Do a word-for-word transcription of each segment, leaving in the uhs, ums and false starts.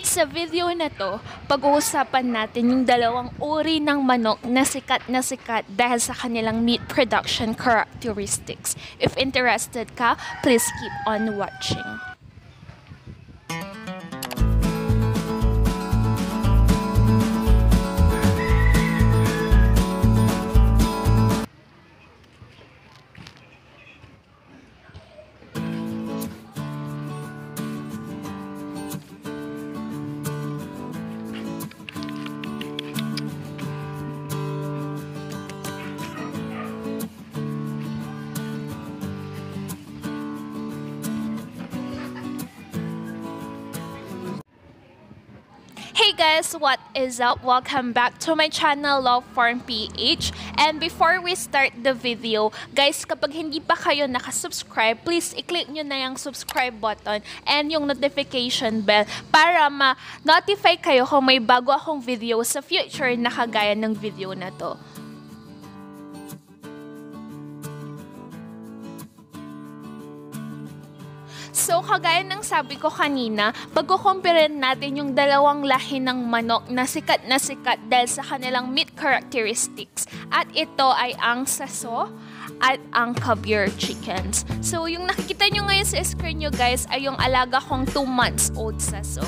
Sa video na to, pag-uusapan natin yung dalawang uri ng manok na sikat na sikat dahil sa kanilang meat production characteristics. If interested ka, please keep on watching. Hey guys, what is up? Welcome back to my channel, Love Farm P H. And before we start the video, guys, kapag hindi pa kayo nakasubscribe, please i-click nyo na yung subscribe button and yung notification bell para ma-notify kayo kung may bago akong video sa future na kagaya ng video na to. So, kagaya ng sabi ko kanina, pag-compare natin yung dalawang lahi ng manok na sikat na sikat dahil sa kanilang meat characteristics. At ito ay ang saso at ang Kabir chickens. So, yung nakikita nyo ngayon sa screen nyo guys ay yung alaga kong two months old saso.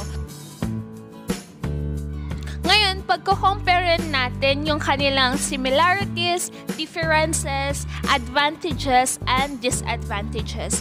Ngayon, pagko-compare natin yung kanilang similarities, differences, advantages, and disadvantages.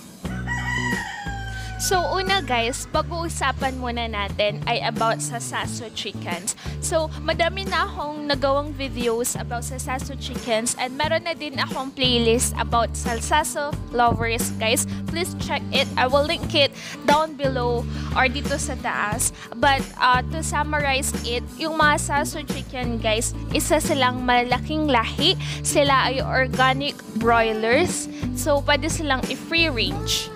So, una guys, pag-uusapan muna natin ay about sa saso chickens. So, madami na akong nagawang videos about sa saso chickens and meron na din akong playlist about sa saso lovers guys. Please check it. I will link it down below or dito sa taas. But uh, to summarize it, yung mga saso chicken guys, isa silang malaking lahi. Sila ay organic broilers. So, pwede silang i-free range.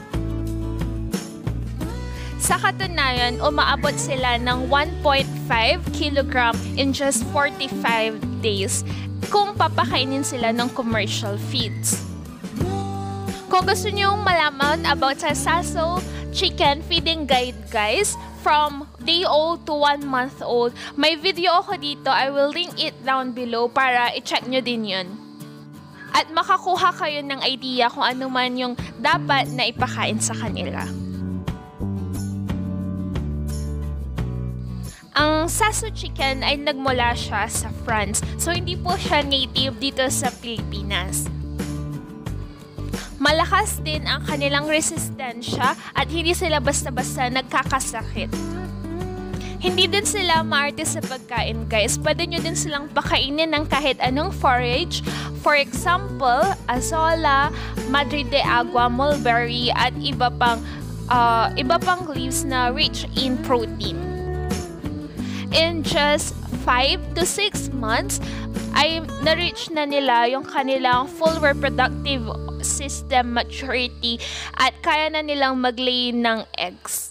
Sa katunayan, umaabot sila ng one point five kilogram in just forty-five days kung papakainin sila ng commercial feeds. Kung gusto nyo malaman about sa saso chicken feeding guide guys, from day old to one month old, may video ako dito. I will link it down below para i-check nyo din yun. At makakuha kayo ng idea kung ano man yung dapat na ipakain sa kanila. Ang saso chicken ay nagmula siya sa France. So, hindi po siya native dito sa Pilipinas. Malakas din ang kanilang resistensya at hindi sila basta-basta nagkakasakit. Hindi din sila maarte sa pagkain, guys. Pwede nyo din silang pakainin ng kahit anong forage. For example, azola, madre de agua, mulberry, at iba pang, uh, iba pang leaves na rich in protein. In just five to six months, ay na-reach na nila yung kanilang full reproductive system maturity at kaya na nilang mag-lay ng eggs.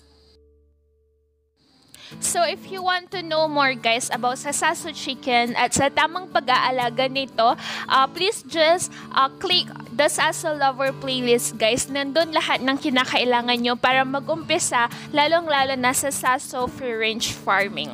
So, if you want to know more guys about sa saso chicken at sa tamang pag-aalaga nito, uh, please just uh, click the Saso Lover playlist guys. Nandun lahat ng kinakailangan nyo para mag-umpisa, lalong-lalo na sa saso free range farming.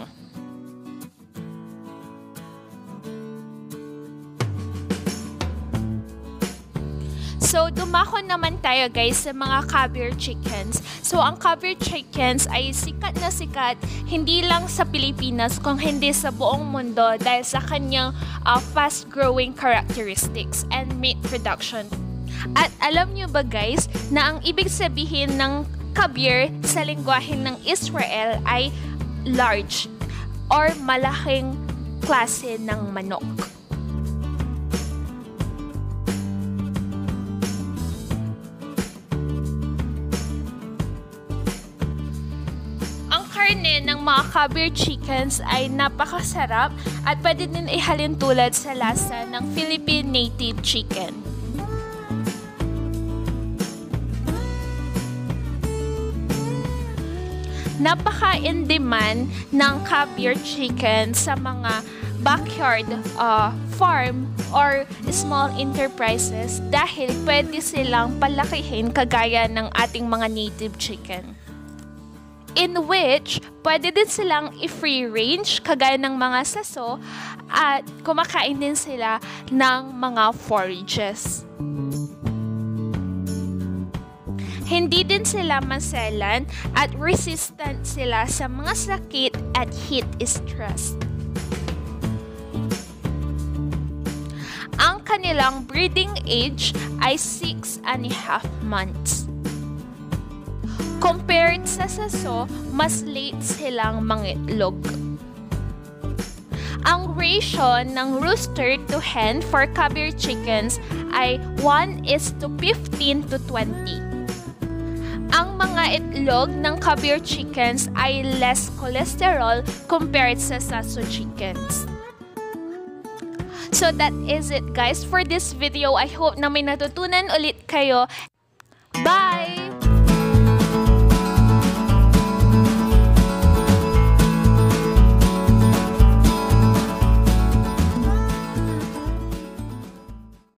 So, dumako naman tayo guys sa mga Kabir chickens. So, ang Kabir chickens ay sikat na sikat hindi lang sa Pilipinas kung hindi sa buong mundo dahil sa kanyang uh, fast-growing characteristics and meat production. At alam nyo ba guys na ang ibig sabihin ng Kabir sa lengguwahe ng Israel ay large or malaking klase ng manok. Karne ng mga Kabir chickens ay napakasarap at pwede din ihalin tulad sa lasa ng Philippine native chicken. Napaka-in-demand ng Kabir chicken sa mga backyard uh, farm or small enterprises dahil pwede silang palakihin kagaya ng ating mga native chicken. in which pwede din silang i-free range kagaya ng mga saso at kumakain din sila ng mga forages. Hindi din sila maselan at resistant sila sa mga sakit at heat stress. Ang kanilang breeding age ay six and a half months. Compared sa saso, mas late silang mangitlog. Ang ratio ng rooster to hen for Kabir chickens ay one is to fifteen to twenty. Ang mga itlog ng Kabir chickens ay less cholesterol compared sa saso chickens. So that is it guys for this video. I hope na may natutunan ulit kayo. Bye!